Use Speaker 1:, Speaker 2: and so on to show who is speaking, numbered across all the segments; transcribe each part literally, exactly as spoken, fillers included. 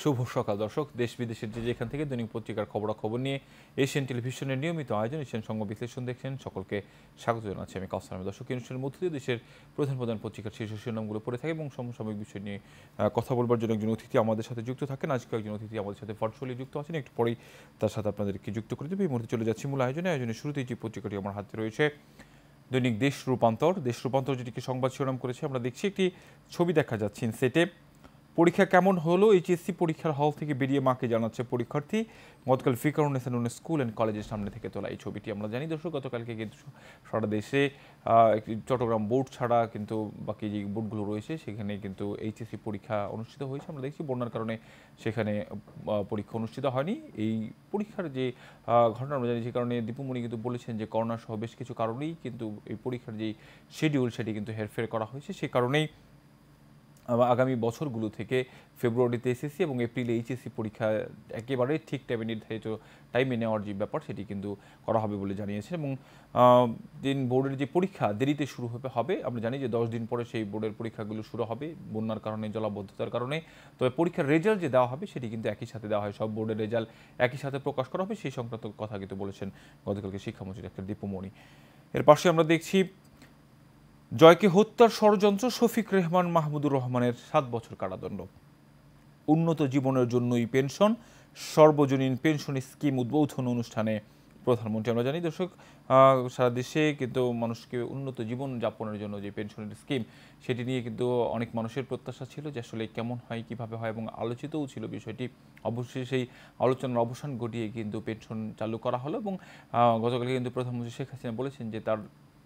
Speaker 1: শুভ সকাল দর্শক, দেশ বিদেশের যে যেখান থেকে দৈনিক পত্রিকার খবরাখবর নিয়ে এশিয়ান টেলিভিশনের নিয়মিত আয়োজন এশিয়ান সংবাদ বিশ্লেষণ দেখছেন সকলকে স্বাগত জানাচ্ছি আমি কাউসার। দর্শক, অনুষ্ঠানের মধ্য দিয়ে দেশের প্রধান প্রধান পত্রিকার শীর্ষ শিরোনামগুলো পড়ে থাকে এবং সমসাময়িক বিষয় নিয়ে কথা বলবার জন্য একজন অতিথি আমাদের সাথে যুক্ত থাকেন। আজকে একজন অতিথি আমাদের সাথে ভার্চুয়ালি যুক্ত আছেন, একটু পরেই তার সাথে আপনাদেরকে যুক্ত করে দেবে। এই মুহূর্তে চলে যাচ্ছি মূল আয়োজনে। আয়োজনের শুরুতেই যে পত্রিকাটি আমার হাতে রয়েছে দৈনিক দেশ রূপান্তর। দেশ রূপান্তর যেটিকে সংবাদ শিরোনাম করেছে, আমরা দেখছি একটি ছবি দেখা যাচ্ছে সেটে। পরীক্ষা কেমন হলো? এইচএসসি পরীক্ষার হল থেকে বেরিয়ে মাকে জানাচ্ছে পরীক্ষার্থী। গতকাল ফিকারুন্নেসানুন স্কুল অ্যান্ড কলেজের সামনে থেকে তোলা এই ছবিটি। আমরা জানি দর্শক, গতকালকে কিন্তু সারা দেশে চট্টগ্রাম বোর্ড ছাড়া কিন্তু বাকি যে বোর্ডগুলো রয়েছে সেখানে কিন্তু এইচএসসি পরীক্ষা অনুষ্ঠিত হয়েছে। আমরা দেখছি বন্যার কারণে সেখানে পরীক্ষা অনুষ্ঠিত হয়নি। এই পরীক্ষার যে ঘটনা আমরা জানি, যে কারণে দীপুমণি কিন্তু বলেছেন যে করোনা সহ বেশ কিছু কারণেই কিন্তু এই পরীক্ষার যে শিডিউল সেটি কিন্তু হেরফের করা হয়েছে। সে কারণেই আগামী বছরগুলো থেকে ফেব্রুয়ারিতে এসএসসি এবং এপ্রিলে এইচএসসি পরীক্ষা একেবারে ঠিক টাইমে নির্ধারিত টাইমে নেওয়ার যে ব্যাপার সেটি কিন্তু করা হবে বলে জানিয়েছেন। এবং দিন বোর্ডের যে পরীক্ষা দেরিতে শুরু হবে হবে আমরা জানি যে দশ দিন পরে সেই বোর্ডের পরীক্ষাগুলো শুরু হবে বন্যার কারণে, জলাবদ্ধতার কারণে। তবে পরীক্ষার রেজাল্ট যে দেওয়া হবে সেটি কিন্তু একই সাথে দেওয়া হয়, সব বোর্ডের রেজাল্ট একই সাথে প্রকাশ করা হবে, সেই সংক্রান্ত কথা কিন্তু বলেছেন গতকালকে শিক্ষামন্ত্রী ডাক্তার দীপুমণি। এর পাশে আমরা দেখছি জয়কে হত্যার ষড়যন্ত্র, শফিক রেহমান মাহমুদুর রহমানের সাত বছর কারাদণ্ড। উন্নত জীবনের জন্যই পেনশন, সর্বজনীন পেনশন স্কিম উদ্বোধন অনুষ্ঠানে প্রধানমন্ত্রী। আমরা জানি দর্শক, সারা দেশে কিন্তু মানুষকে উন্নত জীবন যাপনের জন্য যে পেনশনের স্কিম সেটি নিয়ে কিন্তু অনেক মানুষের প্রত্যাশা ছিল যে আসলে কেমন হয়, কিভাবে হয়, এবং আলোচিতও ছিল বিষয়টি। অবশ্যই সেই আলোচনার অবসান ঘটিয়ে কিন্তু পেনশন চালু করা হলো। এবং গতকালকে কিন্তু প্রধানমন্ত্রী শেখ হাসিনা বলেছেন যে তার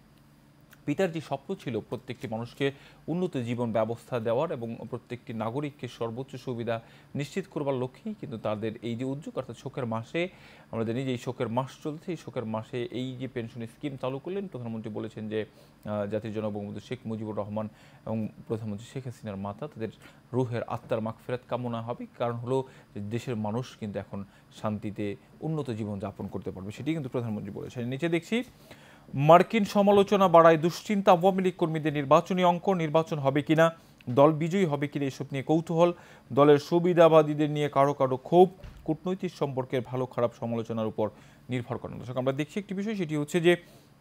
Speaker 1: পিতার যে স্বপ্ন ছিল প্রত্যেকটি মানুষকে উন্নত জীবন ব্যবস্থা দেওয়ার এবং প্রত্যেকটি নাগরিককে সর্বোচ্চ সুবিধা নিশ্চিত করবার লক্ষ্যেই কিন্তু তাদের এই যে উদ্যোগ, অর্থাৎ শোকের মাসে আমরা জানি যে এই শোকের মাস চলছে, এই শোকের মাসে এই যে পেনশন স্কিম চালু করলেন। প্রধানমন্ত্রী বলেছেন যে জাতির জনক বঙ্গবন্ধু শেখ মুজিবুর রহমান এবং প্রধানমন্ত্রী শেখ হাসিনার মাতা, তাদের রুহের আত্মার মাগফিরাত কামনা হবে। কারণ হলো দেশের মানুষ কিন্তু এখন শান্তিতে উন্নত জীবন যাপন করতে পারবে, সেটি কিন্তু প্রধানমন্ত্রী বলেছেন। নিচে দেখছি মার্কিন সমালোচনা বাড়ায় দুশ্চিন্তা, আওয়ামী লীগ কর্মীদের নির্বাচনী অঙ্ক, নির্বাচন হবে কিনা, দল বিজয়ী হবে কিনা এসব নিয়ে কৌতূহল, দলের সুবিধাবাদীদের নিয়ে কারো কারো ক্ষোভ, কূটনৈতিক সম্পর্কের ভালো খারাপ সমালোচনার উপর নির্ভর করেন। দর্শক, আমরা দেখছি একটি বিষয়, সেটি হচ্ছে যে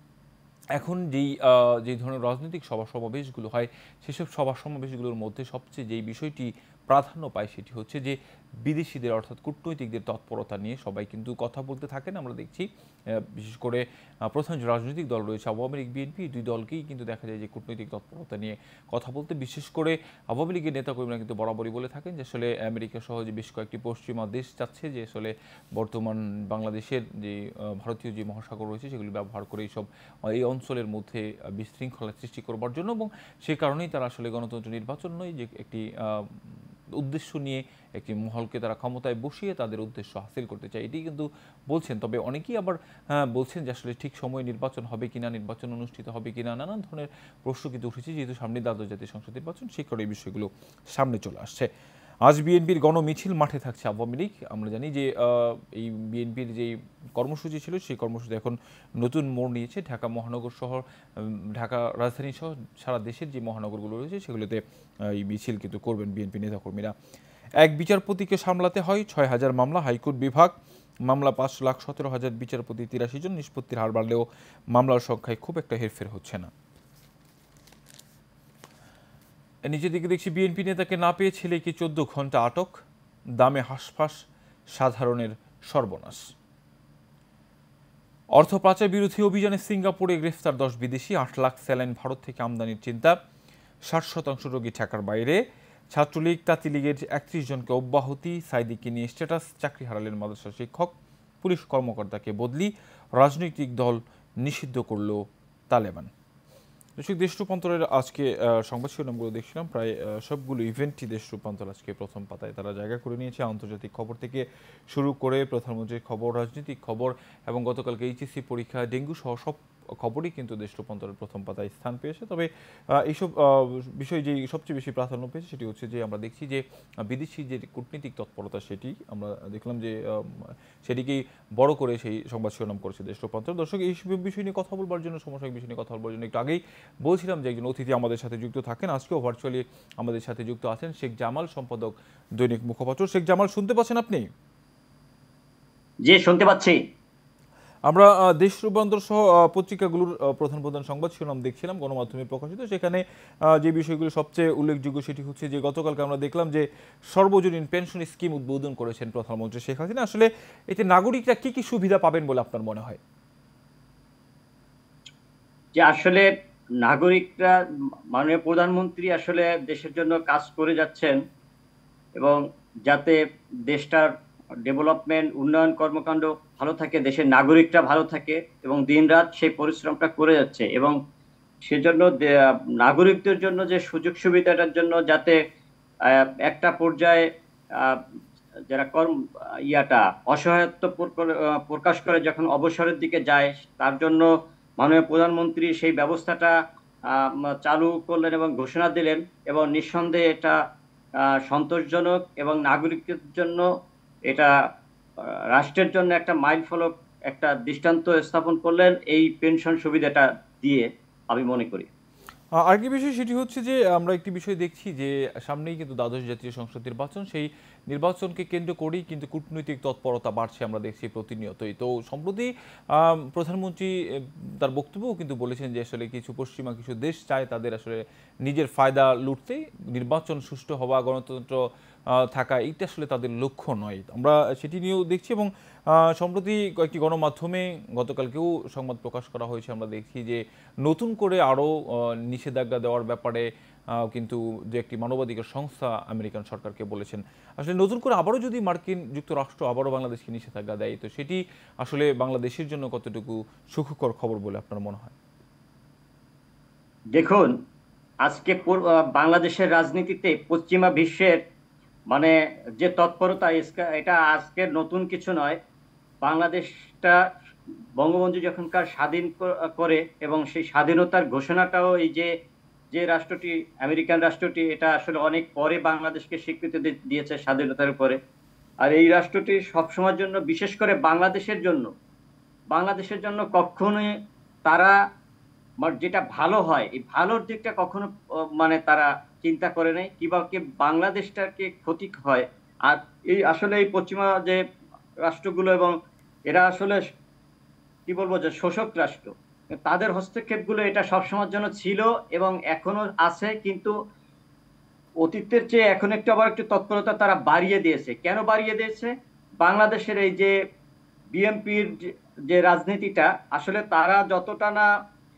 Speaker 1: এখন যেই যে ধরনের রাজনৈতিক সভা সমাবেশগুলো হয় সেসব সভা সমাবেশগুলোর মধ্যে সবচেয়ে যেই বিষয়টি প্রাধান্য পায় সেটি হচ্ছে যে বিদেশিদের অর্থাৎ কূটনৈতিকদের তৎপরতা নিয়ে সবাই কিন্তু কথা বলতে থাকেন। আমরা দেখছি বিশেষ করে প্রধান যে রাজনৈতিক দল রয়েছে আওয়ামী লীগ, বিএনপি, দুই দলকেই কিন্তু দেখা যায় যে কূটনৈতিক তৎপরতা নিয়ে কথা বলতে। বিশেষ করে আওয়ামী লীগের নেতাকর্মীরা কিন্তু বরাবরই বলে থাকেন যে আসলে আমেরিকা সহ যে বেশ কয়েকটি পশ্চিমা দেশ চাচ্ছে যে আসলে বর্তমান বাংলাদেশের যে ভারতীয় যে মহাসাগর রয়েছে সেগুলি ব্যবহার করে এইসব এই অঞ্চলের মধ্যে বিশৃঙ্খলা সৃষ্টি করবার জন্য, এবং সে কারণেই তারা আসলে গণতন্ত্র নির্বাচন নয় যে একটি উদ্দেশ্য নিয়ে একটি মহলকে তারা ক্ষমতায় বসিয়ে তাদের উদ্দেশ্য হাসিল করতে চায়, এটি কিন্তু বলছেন। তবে অনেকেই আবার বলছেন যে আসলে ঠিক সময়ে নির্বাচন হবে কিনা, নির্বাচন অনুষ্ঠিত হবে কিনা, নানান ধরনের প্রশ্ন কিন্তু উঠেছে যেহেতু সামনে দ্বাদশ জাতীয় সংসদ নির্বাচন, সেই কারণে এই বিষয়গুলো সামনে চলে আসছে। আজ বিএনপির গণমিছিল, মাঠে থাকছে আওয়ামী লীগ। আমরা জানি যে এই বিএনপির যেই কর্মসূচি ছিল সেই কর্মসূচি এখন নতুন মোড় নিয়েছে। ঢাকা মহানগর শহর, ঢাকা রাজধানী সহ সারা দেশের যে মহানগরগুলো রয়েছে সেগুলোতে এই মিছিল কিন্তু করবেন বিএনপি নেতাকর্মীরা। এক বিচারপতিকে সামলাতে হয় ছয় হাজার মামলা, হাইকোর্ট বিভাগ মামলা পাঁচ লাখ সতেরো হাজার বিচারপতি তিরাশি জন, নিষ্পত্তির হার বাড়লেও মামলার সংখ্যায় খুব একটা হেরফের হচ্ছে না। নিচের দিকে দেখছি বিএনপি নেতাকে না পেয়ে ছেলেকে চোদ্দ ঘন্টা আটক, দামে হাঁসফাঁস, সাধারণের সর্বনাশ। অর্থ পাচার বিরোধী অভিযানে সিঙ্গাপুরে গ্রেফতার দশ বিদেশি, আট লাখ স্যালাইন ভারত থেকে আমদানির চিন্তা, ষাট শতাংশ রোগী ঢাকার বাইরে। ছাত্রলীগ তাঁতি লীগের একত্রিশ জনকে অব্যাহতি, সাইদিকে নিয়ে স্ট্যাটাস, চাকরি হারালেন মাদ্রাসা শিক্ষক, পুলিশ কর্মকর্তাকে বদলি, রাজনৈতিক দল নিষিদ্ধ করল তালেবান। দর্শক, দেশ রূপান্তরের আজকে সংবাদ শিরোনামগুলো দেখছিলাম, প্রায় সবগুলো ইভেন্টই দেশ রূপান্তর আজকে প্রথম পাতায় তারা জায়গা করে নিয়েছে। আন্তর্জাতিক খবর থেকে শুরু করে প্রধানমন্ত্রীর খবর, রাজনৈতিক খবর এবং গতকালকে এইচএসসি পরীক্ষা, ডেঙ্গু সহ সব খবরই কিন্তু দেশ রূপান্তরের প্রথম পাতায় স্থান পেয়েছে। তবে এইসব বিষয় যে সবচেয়ে বেশি প্রাধান্য পেয়েছে সেটি হচ্ছে যে আমরা দেখছি যে বিদেশি যে কূটনীতিক তৎপরতা সেটি আমরা দেখলাম যে সেটিকেই বড় করে সেই সংবাদ শিরোনাম করেছে দেশ রূপান্তর। দর্শক, এই বিষয় নিয়ে কথা বলবার জন্য, সমসাময়িক বিষয় নিয়ে কথা বলবার জন্য একটু আগেই বলছিলাম যে একজন অতিথি আমাদের সাথে যুক্ত থাকেন। আজকেও ভার্চুয়ালি আমাদের সাথে যুক্ত আছেন শেখ জামাল, সম্পাদক দৈনিক মুখপাত্র। শেখ জামাল, শুনতে পাচ্ছেন আপনি?
Speaker 2: জি, শুনতে পাচ্ছি।
Speaker 1: আমরা দেশ রূপান্তর সহ পত্রিকাগুলোর প্রধান প্রধান সংবাদ শিরোনাম দেখছিলাম গণমাধ্যমে প্রকাশিত। সেখানে যে বিষয়গুলো সবচেয়ে উল্লেখযোগ্য সেটি হচ্ছে যে গতকালকে আমরা দেখলাম যে সর্বজনীন পেনশন স্কিম উদ্বোধন করেছেন প্রধানমন্ত্রী শেখ হাসিনা। আসলে এতে নাগরিকরা কি কি সুবিধা পাবেন বলে আপনার মনে হয়?
Speaker 2: যে আসলে নাগরিকরা, মাননীয় প্রধানমন্ত্রী আসলে দেশের জন্য কাজ করে যাচ্ছেন এবং যাতে দেশটার ডেভেলপমেন্ট, উন্নয়ন কর্মকাণ্ড ভালো থাকে, দেশের নাগরিকরা ভালো থাকে এবং দিনরাত সেই পরিশ্রমটা করে যাচ্ছে। এবং সেজন্য নাগরিকদের জন্য যে সুযোগ সুবিধাটার জন্য যাতে একটা পর্যায়ে যারা কর্ম ইয়াটা অসহায়ত্ব প্রকাশ করে যখন অবসরের দিকে যায়, তার জন্য মাননীয় প্রধানমন্ত্রী সেই ব্যবস্থাটা চালু করলেন এবং ঘোষণা দিলেন। এবং নিঃসন্দেহে এটা সন্তোষজনক এবং নাগরিকদের জন্য, এটা রাষ্ট্রের জন্য একটা মাইল ফলক, একটা দৃষ্টান্ত স্থাপন করলেন এই পেনশন সুবিধাটা দিয়ে, আমি মনে করি।
Speaker 1: আরেকটি বিষয় সেটি হচ্ছে যে আমরা একটি বিষয় দেখছি যে সামনেই কিন্তু দ্বাদশ জাতীয় সংসদ নির্বাচন। সেই নির্বাচনকে কেন্দ্র করেই কিন্তু কূটনৈতিক তৎপরতা বাড়ছে আমরা দেখছি প্রতিনিয়তই। তো সম্প্রতি প্রধানমন্ত্রী তার বক্তব্যও কিন্তু বলেছেন যে আসলে কিছু পশ্চিমা কিছু দেশ চায় তাদের আসলে নিজের ফায়দা লুটতে, নির্বাচন সুষ্ঠু হওয়া, গণতন্ত্র থাকা এইটা আসলে তাদের লক্ষ্য নয়। আমরা সেটি নিয়েও দেখছি এবং সম্প্রতি কয়েকটি গণমাধ্যমে গতকালকেও সংবাদ প্রকাশ করা হয়েছে। আমরা দেখছি যে নতুন করে আরও নিষেধাজ্ঞা দেওয়ার ব্যাপারে কিন্তু যে একটি মানবাধিকার সংস্থা আমেরিকান সরকারকে বলেছেন। আসলে নতুন করে আবারও যদি মার্কিন যুক্তরাষ্ট্র আবারও বাংলাদেশকে নিষেধাজ্ঞা দেয়, তো সেটি আসলে বাংলাদেশের জন্য কতটুকু সুখকর খবর বলে আপনার মনে হয়?
Speaker 2: দেখুন, আজকে বাংলাদেশের রাজনীতিতে পশ্চিমা বিশ্বের মানে যে তৎপরতা, এটা আজকের নতুন কিছু নয়। বাংলাদেশটা বঙ্গবন্ধু যখনকার স্বাধীন করে এবং সেই স্বাধীনতার ঘোষণাটাও এই যে যে রাষ্ট্রটি, আমেরিকান রাষ্ট্রটি, এটা আসলে অনেক পরে বাংলাদেশকে স্বীকৃতি দিয়েছে স্বাধীনতার উপরে। আর এই রাষ্ট্রটি সবসময়ের জন্য, বিশেষ করে বাংলাদেশের জন্য বাংলাদেশের জন্য কখনোই তারা যেটা ভালো হয়, এই ভালোর দিকটা কখনো মানে তারা চিন্তা করে নাই, কিভাবে কি বাংলাদেশটাকে ক্ষতি হয়। আর এই আসলে এই পশ্চিমা যে রাষ্ট্রগুলো, এবং এরা আসলে কি বলবো যে শোষক রাষ্ট্র, তাদের হস্তক্ষেপগুলো এটা সবসময়ের জন্য ছিল এবং এখনো আছে। কিন্তু অতীতের চেয়ে এখন একটু আবার একটু তৎপরতা তারা বাড়িয়ে দিয়েছে। কেন বাড়িয়ে দিয়েছে? বাংলাদেশের এই যে বিএনপির যে রাজনীতিটা, আসলে তারা যতটা না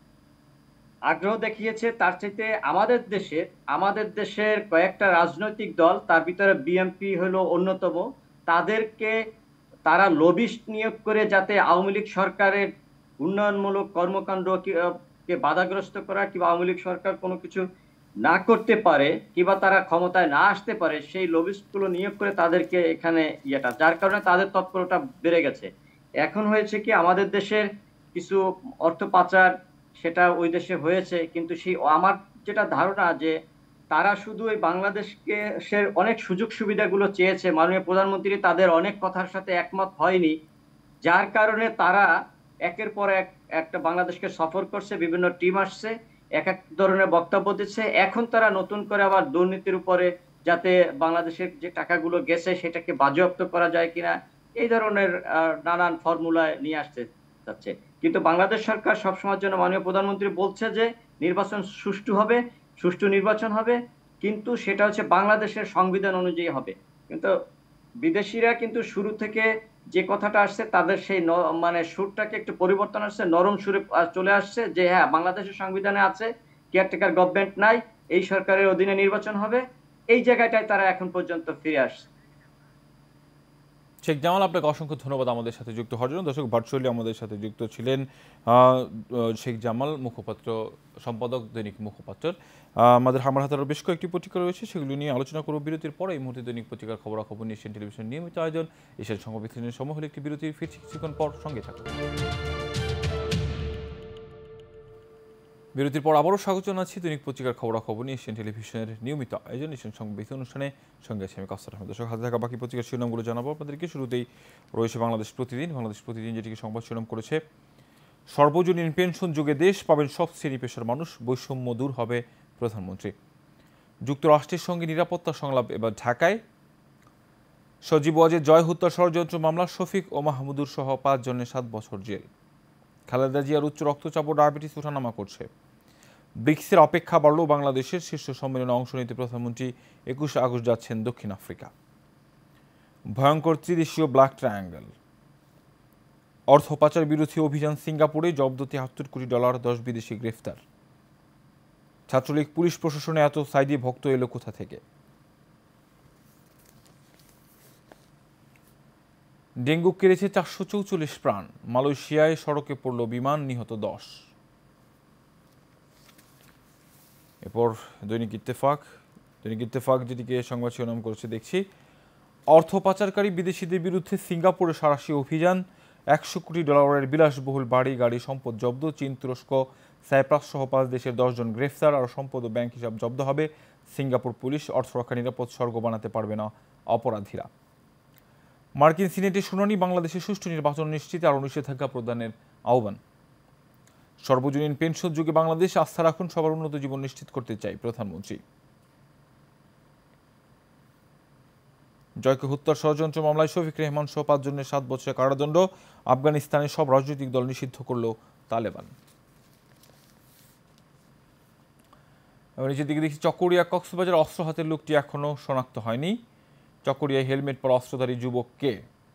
Speaker 2: আগ্রহ দেখিয়েছে তার চাইতে আমাদের দেশের আমাদের দেশের কয়েকটা রাজনৈতিক দল, তার ভিতরে বিএনপি হলো অন্যতম, তাদেরকে তারা লবিস্ট নিয়োগ করে যাতে আওয়ামী লীগ সরকারের উন্নয়নমূলক কর্মকাণ্ডকে বাধাগ্রস্ত করা কিংবা আওয়ামী লীগ সরকার কোনো কিছু না করতে পারে কিংবা তারা ক্ষমতায় না আসতে পারে, সেই লবিস্টগুলো নিয়োগ করে তাদেরকে এখানে ইয়েটা, যার কারণে তাদের তৎপরতা বেড়ে গেছে। এখন হয়েছে কি, আমাদের দেশের কিছু অর্থ পাচার সেটা ওই দেশে হয়েছে, কিন্তু সেই আমার যেটা ধারণা যে তারা শুধু ওই বাংলাদেশকে সে অনেক সুযোগ সুবিধাগুলো চেয়েছে, মাননীয় প্রধানমন্ত্রী তাদের অনেক কথার সাথে একমত হয়নি, যার কারণে তারা একের পর এক একটা বাংলাদেশকে সফর করছে, বিভিন্ন টিম আসছে, এক এক ধরনের বক্তব্য দিচ্ছে। এখন তারা নতুন করে আবার দুর্নীতির উপরে যাতে বাংলাদেশের যে টাকাগুলো গেছে সেটাকে বাজেয়াপ্ত করা যায় কিনা, এই ধরনের নানান ফর্মুলা নিয়ে আসতে যাচ্ছে। কিন্তু বাংলাদেশ সরকার সবসময়ের জন্য মাননীয় প্রধানমন্ত্রী বলছে যে নির্বাচন সুষ্ঠু হবে, সুষ্ঠু নির্বাচন হবে, কিন্তু সেটা হচ্ছে বাংলাদেশের সংবিধান অনুযায়ী হবে। কিন্তু বিদেশিরা কিন্তু শুরু থেকে যে কথাটা আসছে, তাদের সেই মানে সুরটাকে একটু পরিবর্তন আসছে, নরম সুরে চলে আসছে যে হ্যাঁ, বাংলাদেশের সংবিধানে আছে কেয়ারটেকার গভর্নমেন্ট নাই, এই সরকারের অধীনে নির্বাচন হবে। এই জায়গাটায় তারা এখন পর্যন্ত ফিরে আসছে।
Speaker 1: শেখ জামাল, আপনাকে অসংখ্য ধন্যবাদ আমাদের সাথে যুক্ত হওয়ার জন্য। দর্শক, ভার্চুয়ালি আমাদের সাথে যুক্ত ছিলেন শেখ জামাল, মুখপাত্র, সম্পাদক দৈনিক মুখপাত্র। আমাদের হামার হাতে আরও বেশ কয়েকটি পত্রিকা রয়েছে, সেগুলো নিয়ে আলোচনা করব বিরতির পরে। এই মুহূর্তে দৈনিক পত্রিকার খবরাখবর নিয়ে এশিয়ান টেলিভিশন নিয়মিত আয়োজন এশিয়ান সংবাদ বিশ্লেষণের সময় হলে একটি বিরতি, ফিরছি কিছুক্ষণ পর, সঙ্গে থাকুন। বিরতির পর আবারও স্বাগত জানাচ্ছি দৈনিক পত্রিকার খবরাখবর নিয়ে এশিয়ান টেলিভিশনের নিয়মিত আয়োজন এশিয়ান সংবাদ অনুষ্ঠানে সঙ্গে আছি আমি কাস্তার আহমেদ। দর্শক হাতে থাকা বাকি পত্রিকার শিরোনামগুলো জানাবো আপনাদেরকে। শুরুতেই রয়েছে বাংলাদেশ প্রতিদিন। বাংলাদেশ প্রতিদিন যেটিকে সংবাদ শিরোনাম করেছে, সর্বজনীন পেনশন যুগে দেশ পাবেন সব শ্রেণী পেশার মানুষ, বৈষম্য দূর হবে প্রধানমন্ত্রী। যুক্তরাষ্ট্রের সঙ্গে নিরাপত্তা সংলাপ এবার ঢাকায়। সজীব ওয়াজের জয় হত্যা ষড়যন্ত্র মামলা, শফিক ও মাহমুদুর সহ পাঁচ জনের সাত বছর জেল। খালেদা জিয়ার উচ্চ রক্তচাপ ও ডায়াবেটিস ওঠানামা করছে। ব্রিক্সের অপেক্ষা বাড়ল বাংলাদেশের, শীর্ষ সম্মেলনে অংশ নিতে প্রধানমন্ত্রী একুশে আগস্ট যাচ্ছেন দক্ষিণ আফ্রিকা। ভয়ঙ্কর ত্রিদেশীয় ব্ল্যাক ট্রায়াঙ্গেল। অর্থ পাচার বিরোধী অভিযান সিঙ্গাপুরে, জব্দ তিয়াত্তর কোটি ডলার, দশ বিদেশি গ্রেফতার। ছাত্রলীগ পুলিশ প্রশাসনে এত সাইদি ভক্ত এলো কোথা থেকে? ডেঙ্গু কেড়েছে চারশো চৌচল্লিশ প্রাণ, মালয়েশিয়ায় সড়কে পড়ল বিমান, নিহত দশ। এরপর দৈনিক ইত্তেফাক। দৈনিক ইত্তেফাক যেটিকে সংবাদ শিরোনাম করেছে দেখছি, অর্থ পাচারকারী বিদেশিদের বিরুদ্ধে সিঙ্গাপুরে সাঁড়াশি অভিযান, একশো কোটি ডলারের বিলাসবহুল বাড়ি গাড়ি সম্পদ জব্দ। চীন, তুরস্ক, সাইপ্রাস সহ পাঁচ দেশের দশজন গ্রেফতার, আর সম্পদ ও ব্যাংক হিসাব জব্দ হবে। সিঙ্গাপুর পুলিশ, অর্থরক্ষা নিরাপদ স্বর্গ বানাতে পারবে না অপরাধীরা। মার্কিন সিনেটে শুনানি, বাংলাদেশে সুষ্ঠু নির্বাচন নিশ্চিত আরও নিষেধাজ্ঞা প্রদানের আহ্বান। সর্বজনীন পেনশন যুগে বাংলাদেশ, আস্থা রাখুন, সবার উন্নত জীবন নিশ্চিত করতে চাই প্রধানমন্ত্রী। জয়কে হত্যার ষড়যন্ত্র মামলায় শফিক রেহমান সহ পাঁচ জনের সাত বছরের কারাদণ্ড। আফগানিস্তানের সব রাজনৈতিক দল নিষিদ্ধ করল তালেবান। নিচের দিকে দেখছি, চকরিয়া কক্সবাজার অস্ত্র হাতের লোকটি এখনো শনাক্ত হয়নি। চকরিয়ায় হেলমেট পরা অস্ত্রধারী যুবক কে?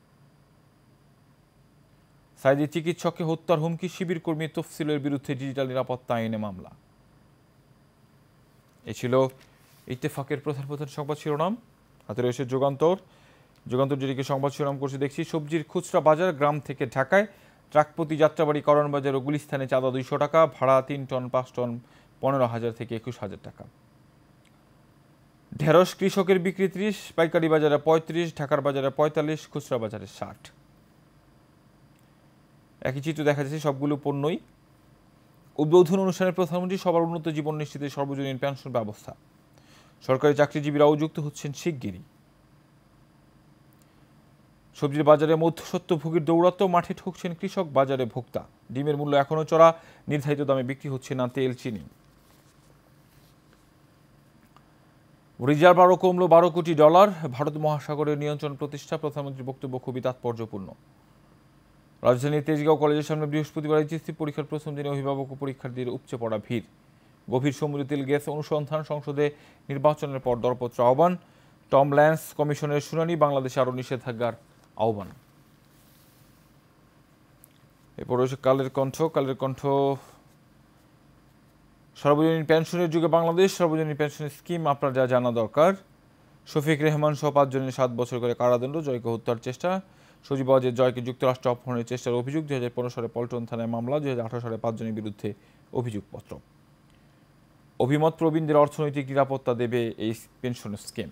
Speaker 1: সাইদি চিকিৎসককে হত্যার হুমকি, শিবির কর্মী তফসিলের বিরুদ্ধে ডিজিটাল নিরাপত্তা আইনে মামলা। এ ছিল ইত্তেফাকের প্রধান প্রধান সংবাদ শিরোনাম। হাতে রয়েছে যুগান্তর। যুগান্তর যেটিকে সংবাদ শিরোনাম করছে দেখছি, সবজির খুচরা বাজার গ্রাম থেকে ঢাকায়, ট্রাকপ্রতি যাত্রাবাড়ি করণবাজার ও গুলিস্তানে চাঁদা দুইশো টাকা, ভাড়া তিন টন পাঁচ টন পনেরো হাজার থেকে একুশ হাজার টাকা। ঢেঁড়স কৃষকের বিক্রি ত্রিশ, পাইকারি বাজারে পঁয়ত্রিশ, ঢাকার বাজারে পঁয়তাল্লিশ, খুচরা বাজারে ষাট। একই চিত্র দেখা যাচ্ছে সবগুলো পণ্যই। উদ্বোধন অনুষ্ঠানে প্রধানমন্ত্রী, সবার উন্নত জীবন নিশ্চিতে সর্বজনীন পেনশন ব্যবস্থা। সরকারি চাকরিজীবীরাও যুক্ত হচ্ছেন শিগগিরই। সবজির বাজারে মধ্যস্বত্বভোগীর দৌরাত্ম্য, মাঠে ঠকছেন কৃষক, বাজারে ভোক্তা। ডিমের মূল্য এখনও চড়া, নির্ধারিত দামে বিক্রি হচ্ছে না তেল, চিনি। রিজার্ভ আরও কমল বারো কোটি ডলার, ভারত মহাসাগরের নিয়ন্ত্রণ প্রতিষ্ঠা। প্রধানমন্ত্রীর বক্তব্য খুবই তাৎপর্যপূর্ণ। রাজধানীর তেজগাঁও কলেজের সামনে বৃহস্পতিবার এইচএসসি পরীক্ষার প্রথম দিনে অভিভাবক ও পরীক্ষার্থীদের উপচে পড়া ভিড়। গভীর সমুদ্রে তেল গ্যাস অনুসন্ধান, সংসদে নির্বাচনের পর দরপত্র আহ্বান। টম ল্যান্স কমিশনের শুনানি, বাংলাদেশে আরও নিষেধাজ্ঞার আহ্বান। এরপর রয়েছে কালের কণ্ঠ। কালের কণ্ঠ, সর্বজনীন পেনশনের যুগে বাংলাদেশ, সর্বজনীন পেনশনের স্কিম আপনার যা জানা দরকার। শফিক রেহমান সহ পাঁচ জনের সাত বছর করে কারাদণ্ড, জয়কে হত্যার চেষ্টা। সজীব ওয়াজের জয়কে যুক্তরাষ্ট্র অপহরণের চেষ্টার অভিযোগ, দুই হাজার পনেরো সালে পল্টন থানায় মামলা, দুই হাজার আঠারো সালে পাঁচজনের বিরুদ্ধে অভিযোগপত্র। অভিমত প্রবীণদের অর্থনৈতিক নিরাপত্তা দেবে এই পেনশন স্কিম।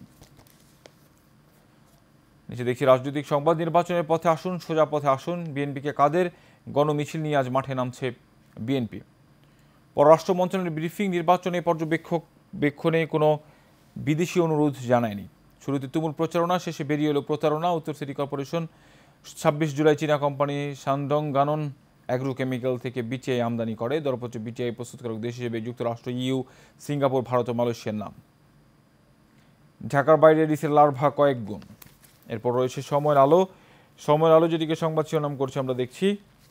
Speaker 1: নিচে দেখি রাজনৈতিক সংবাদ, নির্বাচনের পথে আসুন, সোজা পথে আসুন, বিএনপিকে কাদের, গণমিছিল নিয়ে আজ মাঠে নামছে বিএনপি। পররাষ্ট্র মন্ত্রণালয়ের ব্রিফিং, নির্বাচনে পর্যবেক্ষক বেক্ষণে কোনো বিদেশি অনুরোধ জানায়নি। শুরুতে তুমুল প্রচারণা, শেষে বেরিয়ে এলো প্রতারণা। উত্তর সিটি কর্পোরেশন ছাব্বিশ জুলাই চীনা কোম্পানি শানডং গানন অ্যাগ্রোকেমিক্যাল থেকে বিটিআই আমদানি করে। দরপত্রে বিটিআই প্রস্তুতকারক দেশ হিসেবে যুক্তরাষ্ট্র, ইইউ, সিঙ্গাপুর, ভারত ও মালয়েশিয়ার নাম। ঢাকার বাইরে রিসের লার্ভা কয়েক গুণ। এরপর রয়েছে সময়ের আলো। সময়ের আলো যেটিকে সংবাদ শিরোনাম করছে আমরা দেখছি,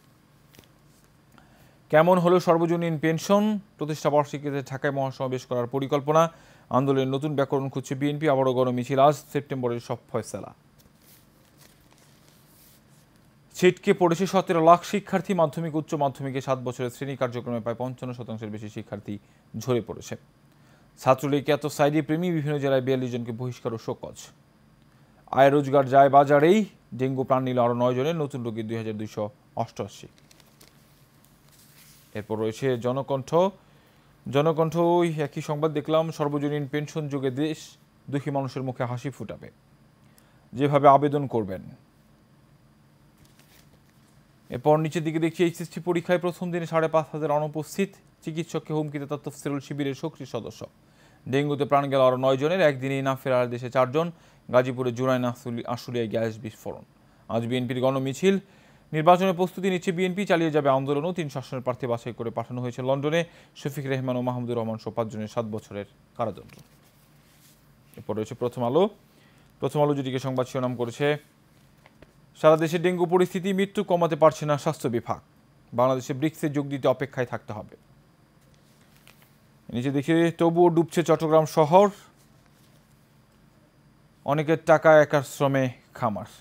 Speaker 1: কেমন হলো সর্বজনীন পেনশন, প্রতিষ্ঠা বার্ষিকীতে ঢাকায় মহাসমাবেশ করার পরিকল্পনা। আন্দোলনের নতুন ব্যাকরণ খুঁজছে বিএনপি, আবারও গণমিছিল আজ, সেপ্টেম্বরের সব ফয়সালা। ছিটকে পড়েছে সতেরো লাখ শিক্ষার্থী, মাধ্যমিক উচ্চ মাধ্যমিকে সাত বছরের শ্রেণী কার্যক্রমে প্রায় পঞ্চান্ন শতাংশের বেশি শিক্ষার্থী ঝরে পড়েছে। ছাত্রলীগ এত সাইডি প্রেমী, বিভিন্ন জেলায় বিয়াল্লিশ জনকে বহিষ্কার ও শোকজ। আয় রোজগার যায় বাজারেই, ডেঙ্গু প্রাণ নিল আরও নয় জনের, নতুন রোগী দুই হাজার দুইশো অষ্টআশি। এরপর রয়েছে জনকণ্ঠ। জনকণ্ঠ ওই একই সংবাদ দেখলাম, সর্বজনীন পেনশন যুগে দেশ দুঃখী মানুষের মুখে হাসি ফুটাবে, যেভাবে আবেদন করবেন। এরপর নিচের দিকে দেখছি, এইচএসসি পরীক্ষায় প্রথম দিনে সাড়ে পাঁচ হাজার অনুপস্থিত, চিকিৎসককে হুমকিতে তফসিরুল শিবিরের সক্রিয় সদস্য। ডেঙ্গুতে প্রাণ গেল আরও নয় জনের, একদিনেই না ফেরার দেশে চারজন। গাজীপুরে জুরাইন আশুলিয়ায় গ্যাস বিস্ফোরণ। আজ বিএনপির গণমিছিল। নির্বাচনের প্রস্তুতি নিচ্ছে বিএনপি, চালিয়ে যাবে আন্দোলনও। তিন শাসনের প্রার্থী বাছাই করে পাঠানো হয়েছে লন্ডনে। শফিক রেহমান ও মাহমুদুর রহমান সহ পাঁচজনের সাত বছরের কারাদণ্ড। এরপর রয়েছে প্রথম আলো। প্রথম আলো যেটিকে সংবাদ শিরোনাম করেছে, সারা দেশে ডেঙ্গু পরিস্থিতি, মৃত্যু কমাতে পারছে না স্বাস্থ্য বিভাগ। বাংলাদেশে ব্রিক্সে যোগ দিতে অপেক্ষায় থাকতে হবে। নিচে দেখি, তবুও ডুবছে চট্টগ্রাম শহর, অনেকের টাকা একার শ্রমে খামার।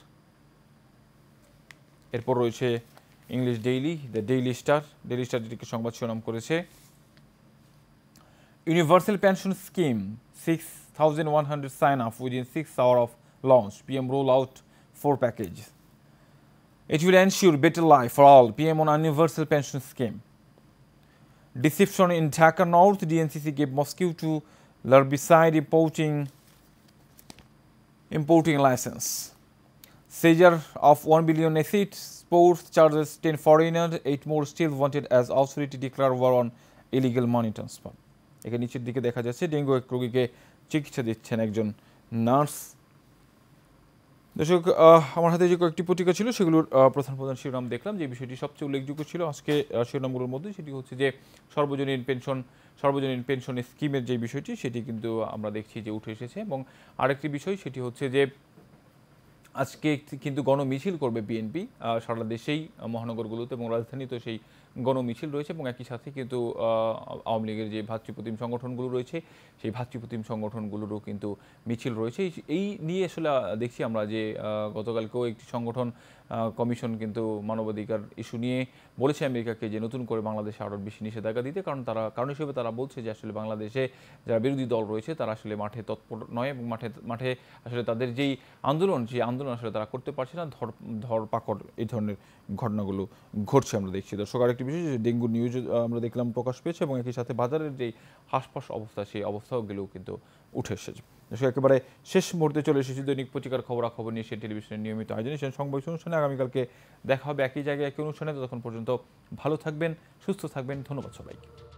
Speaker 1: এরপর রয়েছে English daily, the daily star. Daily star যেটিকে সংবাদ শিরোনাম করেছে, universal pension scheme, six thousand one hundred sign up within six hour of launch, PM roll out four package. It will ensure better life for all, P M on universal pension scheme. Deception in Dhaka North, D N C C gave Moscow to herbicide importing, importing license. Seizure of one billion acid sports charges ten foreigners, eight more still wanted as authority declare war on illegal money transfer. এখানে নিচের দিকে দেখা যাচ্ছে dengue এক রোগীকে চিকিৎসা দিচ্ছেন একজন নার্স। দর্শক, আমার হাতে যে কয়েকটি পত্রিকা ছিল সেগুলোর প্রধান প্রধান শিরোনাম দেখলাম। যে বিষয়টি সবচেয়ে উল্লেখযোগ্য ছিল আজকে শিরোনামগুলোর মধ্যে, সেটি হচ্ছে যে সর্বজনীন পেনশন সর্বজনীন পেনশন স্কিমের যে বিষয়টি, সেটি কিন্তু আমরা দেখছি যে উঠে এসেছে। এবং আরেকটি বিষয় সেটি হচ্ছে যে আজকে কিন্তু গণমিছিল করবে বিএনপি সারা দেশেই, মহানগরগুলোতে এবং রাজধানীতেও সেই গণমিছিল রয়েছে। এবং একই সাথে কিন্তু আওয়ামী লীগের যে ভাতৃপ্রতিম সংগঠনগুলো রয়েছে, সেই ভাতৃপ্রতিম সংগঠনগুলোরও কিন্তু মিছিল রয়েছে। এই নিয়ে আসলে দেখছি আমরা যে গতকালকেও একটি সংগঠন কমিশন কিন্তু মানবাধিকার ইস্যু নিয়ে বলেছে আমেরিকাকে যে নতুন করে বাংলাদেশে আরও বেশি নিষেধাজ্ঞা দিতে, কারণ তারা কারণ হিসেবে তারা বলছে যে আসলে বাংলাদেশে যারা বিরোধী দল রয়েছে তারা আসলে মাঠে তৎপর নয়, এবং মাঠে মাঠে আসলে তাদের যেই আন্দোলন, সেই আন্দোলন আসলে তারা করতে পারছে না। ধর ধরপাকড় এই ধরনের ঘটনাগুলো ঘটছে আমরা দেখছি। দর্শক, আরেকটি বিষয় যে ডেঙ্গু নিউজ আমরা দেখলাম প্রকাশ পেয়েছে, এবং একই সাথে বাজারের যেই হাসপাস অবস্থা, সেই অবস্থাগুলোও কিন্তু উঠে এসেছে। দর্শক, একেবারে শেষ মুহূর্তে চলে এসেছি দৈনিক পত্রিকার খবরাখবর নিয়ে সেই টেলিভিশনের নিয়মিত আয়োজনে সেই সংবাদ অনুষ্ঠানে। আগামীকালকে দেখা হবে একই জায়গায় একই অনুষ্ঠানে। ততক্ষণ পর্যন্ত ভালো থাকবেন, সুস্থ থাকবেন। ধন্যবাদ সবাইকে।